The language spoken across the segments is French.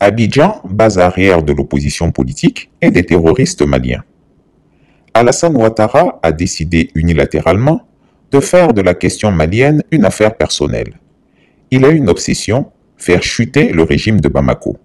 Abidjan, base arrière de l'opposition politique et des terroristes maliens. Alassane Ouattara a décidé unilatéralement de faire de la question malienne une affaire personnelle. Il a une obsession, faire chuter le régime de Bamako.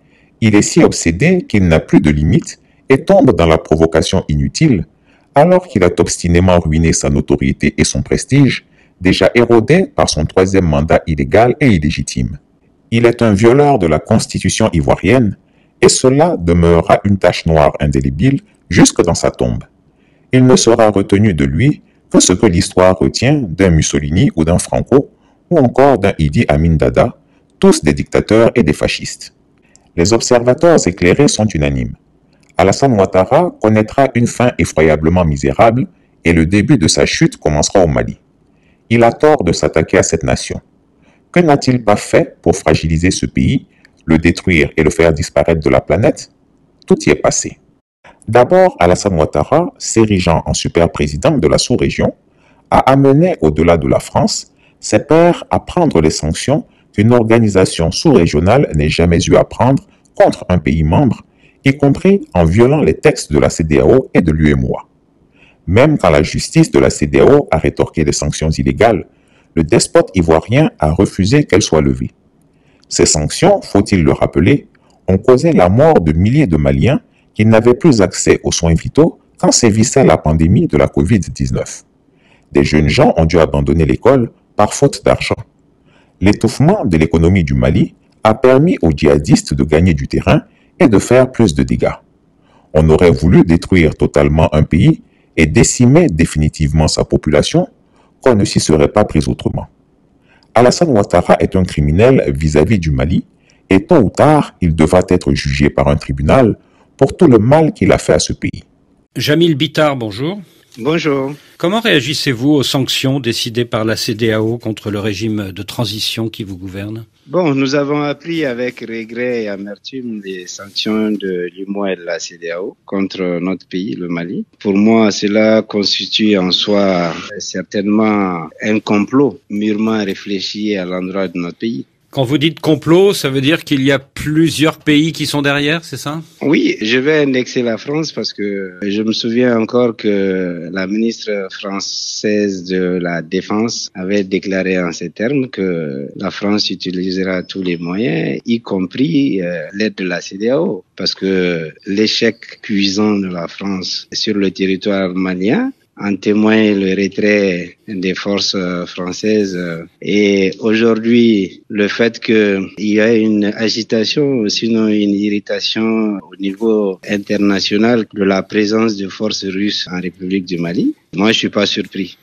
Il est si obsédé qu'il n'a plus de limites et tombe dans la provocation inutile alors qu'il a obstinément ruiné sa notoriété et son prestige, déjà érodés par son troisième mandat illégal et illégitime. Il est un violeur de la constitution ivoirienne et cela demeurera une tache noire indélébile jusque dans sa tombe. Il ne sera retenu de lui que ce que l'histoire retient d'un Mussolini ou d'un Franco ou encore d'un Idi Amin Dada, tous des dictateurs et des fascistes. Les observateurs éclairés sont unanimes. Alassane Ouattara connaîtra une fin effroyablement misérable et le début de sa chute commencera au Mali. Il a tort de s'attaquer à cette nation. Que n'a-t-il pas fait pour fragiliser ce pays, le détruire et le faire disparaître de la planète? Tout y est passé. D'abord, Alassane Ouattara, s'érigeant en super président de la sous-région, a amené au-delà de la France ses pairs à prendre les sanctions qu'une organisation sous-régionale n'ait jamais eu à prendre contre un pays membre, y compris en violant les textes de la CEDEAO et de l'UEMOA. Même quand la justice de la CEDEAO a rétorqué les sanctions illégales, le despote ivoirien a refusé qu'elles soient levées. Ces sanctions, faut-il le rappeler, ont causé la mort de milliers de Maliens qui n'avaient plus accès aux soins vitaux quand sévissait la pandémie de la Covid-19. Des jeunes gens ont dû abandonner l'école par faute d'argent. L'étouffement de l'économie du Mali a permis aux djihadistes de gagner du terrain et de faire plus de dégâts. On aurait voulu détruire totalement un pays et décimer définitivement sa population, qu'on ne s'y serait pas pris autrement. Alassane Ouattara est un criminel vis-à-vis du Mali et tôt ou tard, il devra être jugé par un tribunal pour tout le mal qu'il a fait à ce pays. Jamil Bitar, bonjour. Bonjour. Comment réagissez-vous aux sanctions décidées par la CEDEAO contre le régime de transition qui vous gouverne? Bon, nous avons appris avec regret et amertume les sanctions de l'UEMOA et de la CEDEAO contre notre pays, le Mali. Pour moi, cela constitue en soi certainement un complot mûrement réfléchi à l'endroit de notre pays. Quand vous dites complot, ça veut dire qu'il y a plusieurs pays qui sont derrière, c'est ça? Oui, je vais indexer la France parce que je me souviens encore que la ministre française de la Défense avait déclaré en ces termes que la France utilisera tous les moyens, y compris l'aide de la CEDEAO, parce que l'échec cuisant de la France sur le territoire malien en témoigne le retrait des forces françaises et aujourd'hui le fait qu'il y a une agitation, sinon une irritation au niveau international de la présence de forces russes en République du Mali. Moi, je suis pas surpris.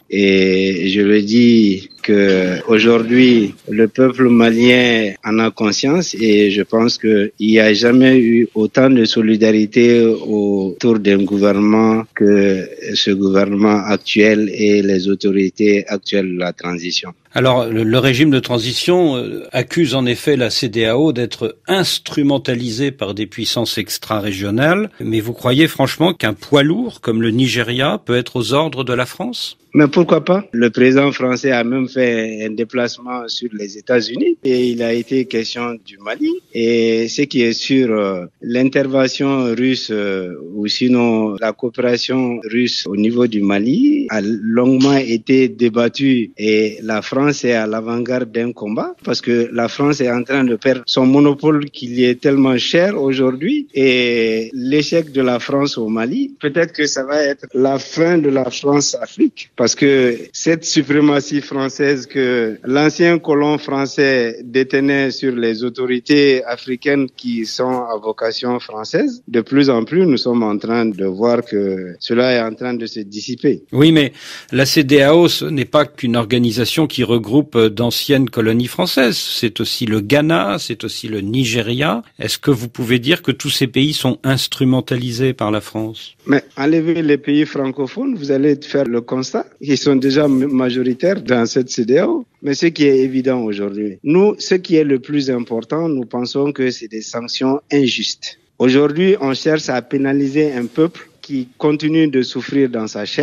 Et je le dis que aujourd'hui, le peuple malien en a conscience et je pense qu'il n'y a jamais eu autant de solidarité autour d'un gouvernement que ce gouvernement actuel et les autorités actuelles de la transition. Alors, le régime de transition accuse en effet la CEDEAO d'être instrumentalisée par des puissances extra-régionales, mais vous croyez franchement qu'un poids lourd comme le Nigeria peut être aux ordres de la France ? Mais pourquoi pas? Le président français a même fait un déplacement sur les États-Unis et il a été question du Mali. Et ce qui est sûr, l'intervention russe ou sinon la coopération russe au niveau du Mali a longuement été débattue et la France est à l'avant-garde d'un combat parce que la France est en train de perdre son monopole qui lui est tellement cher aujourd'hui et l'échec de la France au Mali, peut-être que ça va être la fin de la France-Afrique. Parce que cette suprématie française que l'ancien colon français détenait sur les autorités africaines qui sont à vocation française, de plus en plus, nous sommes en train de voir que cela est en train de se dissiper. Oui, mais la CEDEAO, ce n'est pas qu'une organisation qui regroupe d'anciennes colonies françaises. C'est aussi le Ghana, c'est aussi le Nigeria. Est-ce que vous pouvez dire que tous ces pays sont instrumentalisés par la France? Mais enlevez les pays francophones, vous allez faire le constat. Ils sont déjà majoritaires dans cette CEDEAO. Mais ce qui est évident aujourd'hui, nous, ce qui est le plus important, nous pensons que c'est des sanctions injustes. Aujourd'hui, on cherche à pénaliser un peuple qui continue de souffrir dans sa chair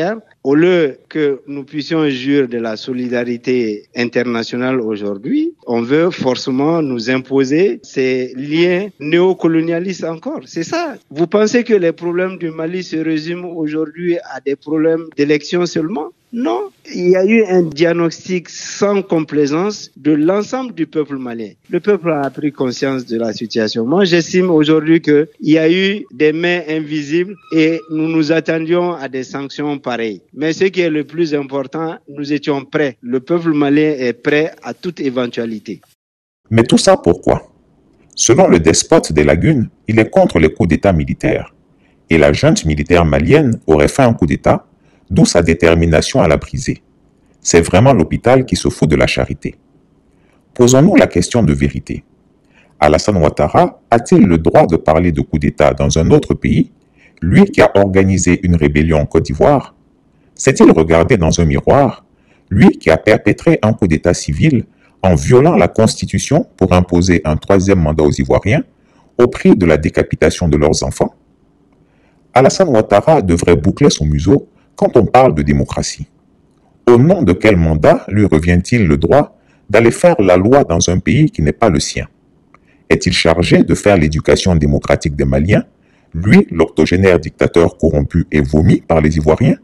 Au lieu que nous puissions jurer de la solidarité internationale aujourd'hui, on veut forcément nous imposer ces liens néocolonialistes encore. C'est ça. Vous pensez que les problèmes du Mali se résument aujourd'hui à des problèmes d'élection seulement? Non, il y a eu un diagnostic sans complaisance de l'ensemble du peuple malien. Le peuple a pris conscience de la situation. Moi, j'estime aujourd'hui qu'il y a eu des mains invisibles et nous nous attendions à des sanctions pareilles. Mais ce qui est le plus important, nous étions prêts. Le peuple malien est prêt à toute éventualité. Mais tout ça pourquoi? Selon le despote des lagunes, il est contre les coups d'État militaires. Et la junte militaire malienne aurait fait un coup d'État, d'où sa détermination à la briser. C'est vraiment l'hôpital qui se fout de la charité. Posons-nous la question de vérité. Alassane Ouattara a-t-il le droit de parler de coup d'État dans un autre pays, lui qui a organisé une rébellion en Côte d'Ivoire? S'est-il regardé dans un miroir, lui qui a perpétré un coup d'État civil en violant la Constitution pour imposer un troisième mandat aux Ivoiriens au prix de la décapitation de leurs enfants? Alassane Ouattara devrait boucler son museau quand on parle de démocratie. Au nom de quel mandat lui revient-il le droit d'aller faire la loi dans un pays qui n'est pas le sien? Est-il chargé de faire l'éducation démocratique des Maliens, lui, l'octogénaire dictateur corrompu et vomi par les Ivoiriens?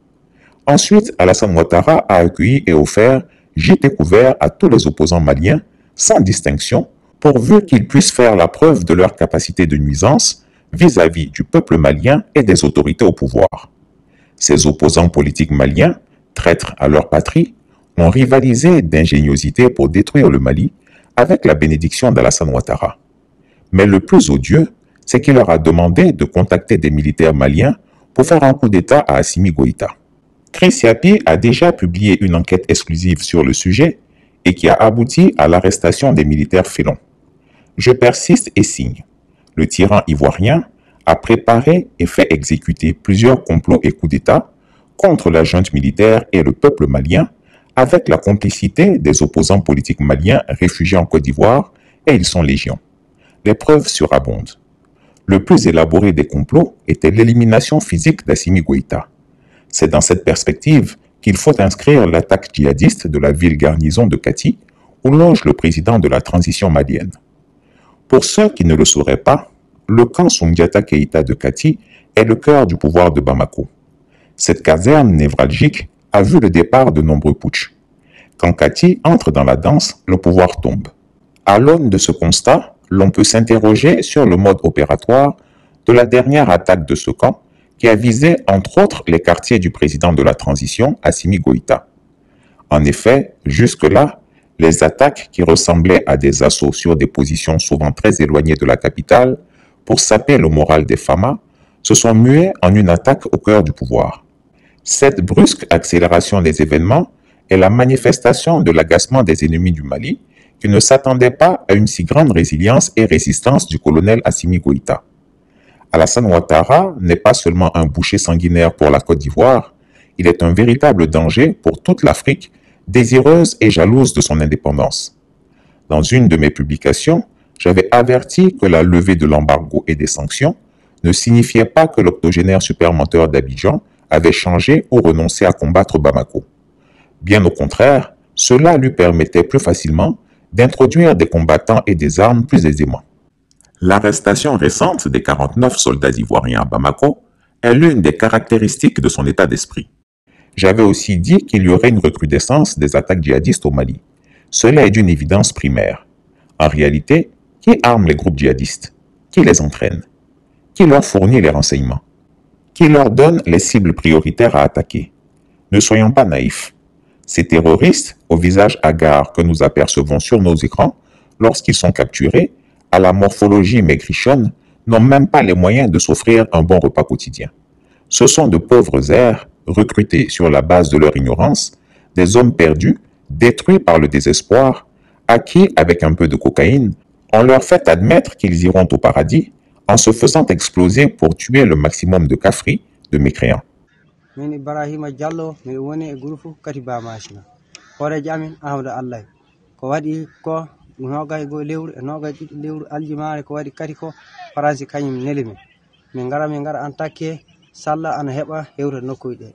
Ensuite, Alassane Ouattara a accueilli et offert gîte couvert à tous les opposants maliens, sans distinction, pourvu qu'ils puissent faire la preuve de leur capacité de nuisance vis-à-vis du peuple malien et des autorités au pouvoir. Ces opposants politiques maliens, traîtres à leur patrie, ont rivalisé d'ingéniosité pour détruire le Mali avec la bénédiction d'Alassane Ouattara. Mais le plus odieux, c'est qu'il leur a demandé de contacter des militaires maliens pour faire un coup d'État à Assimi Goïta. Chris Yapi a déjà publié une enquête exclusive sur le sujet et qui a abouti à l'arrestation des militaires félons. Je persiste et signe. Le tyran ivoirien a préparé et fait exécuter plusieurs complots et coups d'État contre la junte militaire et le peuple malien avec la complicité des opposants politiques maliens réfugiés en Côte d'Ivoire, et ils sont légion. Les preuves surabondent. Le plus élaboré des complots était l'élimination physique d'Assimi Goïta. C'est dans cette perspective qu'il faut inscrire l'attaque djihadiste de la ville garnison de Kati, où loge le président de la transition malienne. Pour ceux qui ne le sauraient pas, le camp Soundiata Keïta de Kati est le cœur du pouvoir de Bamako. Cette caserne névralgique a vu le départ de nombreux putschs. Quand Kati entre dans la danse, le pouvoir tombe. À l'aune de ce constat, l'on peut s'interroger sur le mode opératoire de la dernière attaque de ce camp qui a visé entre autres les quartiers du président de la transition, Assimi Goïta. En effet, jusque-là, les attaques qui ressemblaient à des assauts sur des positions souvent très éloignées de la capitale pour saper le moral des Famas se sont muées en une attaque au cœur du pouvoir. Cette brusque accélération des événements est la manifestation de l'agacement des ennemis du Mali qui ne s'attendaient pas à une si grande résilience et résistance du colonel Assimi Goïta. Alassane Ouattara n'est pas seulement un boucher sanguinaire pour la Côte d'Ivoire, il est un véritable danger pour toute l'Afrique, désireuse et jalouse de son indépendance. Dans une de mes publications, j'avais averti que la levée de l'embargo et des sanctions ne signifiait pas que l'octogénaire supermenteur d'Abidjan avait changé ou renoncé à combattre Bamako. Bien au contraire, cela lui permettait plus facilement d'introduire des combattants et des armes plus aisément. L'arrestation récente des 49 soldats ivoiriens à Bamako est l'une des caractéristiques de son état d'esprit. J'avais aussi dit qu'il y aurait une recrudescence des attaques djihadistes au Mali. Cela est d'une évidence primaire. En réalité, qui arme les groupes djihadistes? Qui les entraîne? Qui leur fournit les renseignements? Qui leur donne les cibles prioritaires à attaquer? Ne soyons pas naïfs. Ces terroristes, au visage hagard que nous apercevons sur nos écrans, lorsqu'ils sont capturés, à la morphologie maigrichonne, n'ont même pas les moyens de s'offrir un bon repas quotidien. Ce sont de pauvres airs, recrutés sur la base de leur ignorance, des hommes perdus, détruits par le désespoir, à qui, avec un peu de cocaïne, on leur fait admettre qu'ils iront au paradis en se faisant exploser pour tuer le maximum de cafris, de mécréants. Min Ibrahima Diallo mi woni e groupe Katiba Machina horejo amin Amadou Allah ko waɗi ko nogay go lewru e nogay ɗiɗi lewru aljumare ko waɗi kati ko faransi kañum neli min ngara en takke salla ana heɓa hewre nokkuji ɗe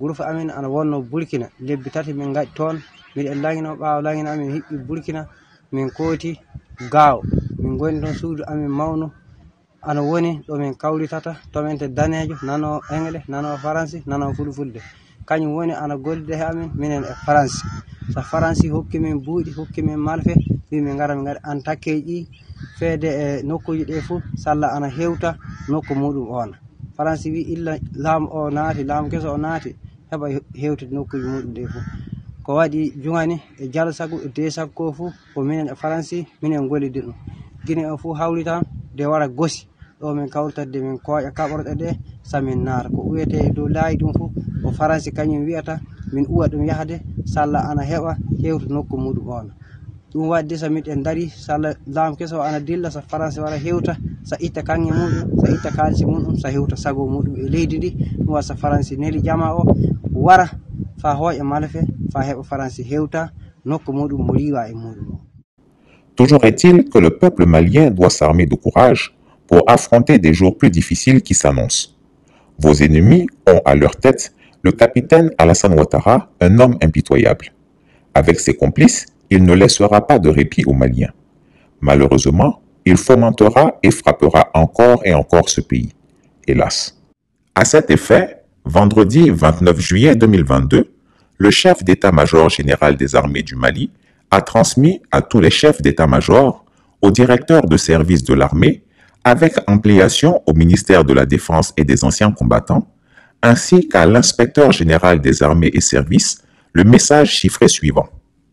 groupe amin ana wonno Burkina lebbi tati min gaɗi toon miɗen langino ɓaawo langina amin hiɓɓi Burkina min kooti Gao min goni toon suudu amin mawnu ana woni ɗo min kawritata tomente danejo nano anglais nano français nano fulfulde kañum woni ana gollide he amin minen e France so France hokki min buuɗi hokki min malfe wi min ngara min gaɗi an takkeji feede e nokkuji ɗe fof salla ana hewta nokku muɗum on France wi illa laamu o naati laamu keso o naati heɓa hewtude nokkuji muɗum ɗe fof ko waɗi jugani e jalsagu e desagu ko fof ko minen e France minen gollidi ɗum Guinée o fof hawritan de wara gosi ɗo min kawritade min kooƴa kaɓorɗe ɗe samin naata ko uyete dow laayi ɗum fof o France kañum wiyata min uwa ɗum yahde salla ana heɓa hewtu nokku muɗum on ɗum wadde so miɗen dari salla laamu keso ana dilla so France wara hewta sa itta kanŋe muɗum sa itta kalisi muɗum sa hewta sago muɗum e leydi ndi ɗum waɗa so France neli jama o wara fa hooƴa malfe fa heɓa France hewta nokku muɗum mo riwa e muɗum. Toujours est-il que le peuple malien doit s'armer de courage pour affronter des jours plus difficiles qui s'annoncent. Vos ennemis ont à leur tête le capitaine Alassane Ouattara, un homme impitoyable. Avec ses complices, il ne laissera pas de répit aux Maliens. Malheureusement, il fomentera et frappera encore et encore ce pays. Hélas. À cet effet, vendredi 29 juillet 2022, le chef d'état-major général des armées du Mali a transmis à tous les chefs d'état-major, aux directeurs de service de l'armée, avec ampliation au ministère de la Défense et des anciens combattants, ainsi qu'à l'inspecteur général des armées et services, le message chiffré suivant.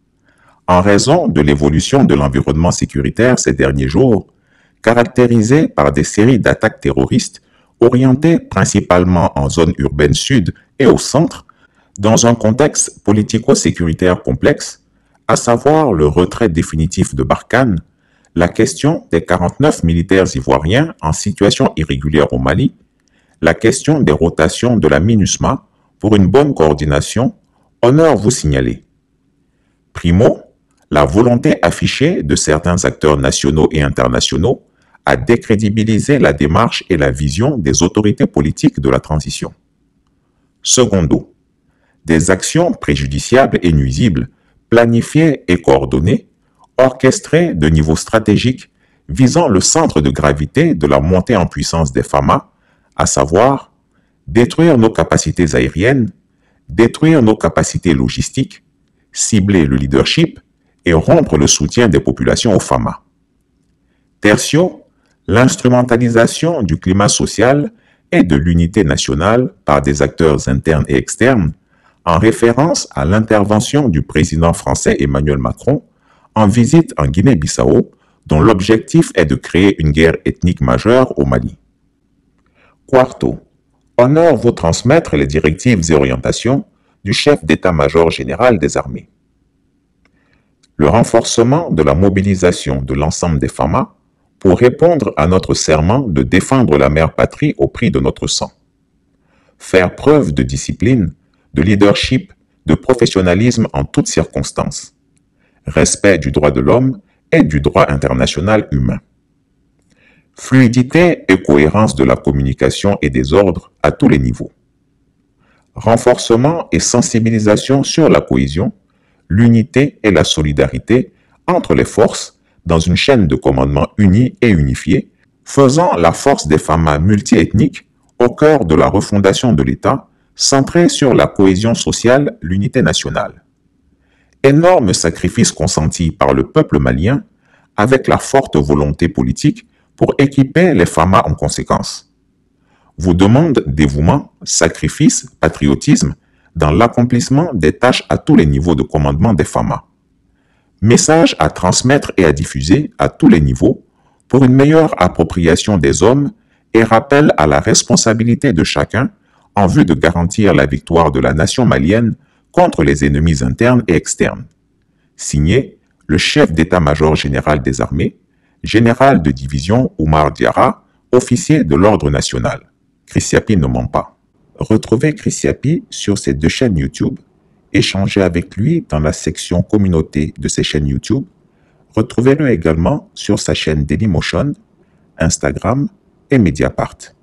En raison de l'évolution de l'environnement sécuritaire ces derniers jours, caractérisé par des séries d'attaques terroristes orientées principalement en zone urbaine sud et au centre, dans un contexte politico-sécuritaire complexe, à savoir le retrait définitif de Barkhane, la question des 49 militaires ivoiriens en situation irrégulière au Mali, la question des rotations de la MINUSMA pour une bonne coordination, honneur vous signaler. Primo, la volonté affichée de certains acteurs nationaux et internationaux à décrédibiliser la démarche et la vision des autorités politiques de la transition. Secondo, des actions préjudiciables et nuisibles, planifiées et coordonnées, orchestrées de niveau stratégique visant le centre de gravité de la montée en puissance des FAMA, à savoir détruire nos capacités aériennes, détruire nos capacités logistiques, cibler le leadership et rompre le soutien des populations aux FAMA. Tertio, l'instrumentalisation du climat social et de l'unité nationale par des acteurs internes et externes, en référence à l'intervention du président français Emmanuel Macron en visite en Guinée-Bissau, dont l'objectif est de créer une guerre ethnique majeure au Mali. Quarto, honneur vous transmettre les directives et orientations du chef d'état-major général des armées. Le renforcement de la mobilisation de l'ensemble des FAMA pour répondre à notre serment de défendre la mère patrie au prix de notre sang. Faire preuve de discipline, de leadership, de professionnalisme en toutes circonstances. Respect du droit de l'homme et du droit international humain. Fluidité et cohérence de la communication et des ordres à tous les niveaux. Renforcement et sensibilisation sur la cohésion, l'unité et la solidarité entre les forces dans une chaîne de commandement unie et unifiée, faisant la force des FAMA multiethniques au cœur de la refondation de l'État, centrée sur la cohésion sociale, l'unité nationale. Énorme sacrifice consenti par le peuple malien avec la forte volonté politique pour équiper les FAMA en conséquence. Vous demande dévouement, sacrifice, patriotisme dans l'accomplissement des tâches à tous les niveaux de commandement des FAMA. Message à transmettre et à diffuser à tous les niveaux pour une meilleure appropriation des hommes et rappel à la responsabilité de chacun en vue de garantir la victoire de la nation malienne contre les ennemis internes et externes. Signé le chef d'état-major général des armées, général de division Oumar Diarra, officier de l'ordre national. Chris Yapi ne ment pas. Retrouvez Chris Yapi sur ses 2 chaînes YouTube. Échangez avec lui dans la section communauté de ses chaînes YouTube. Retrouvez-le également sur sa chaîne Dailymotion, Instagram et Mediapart.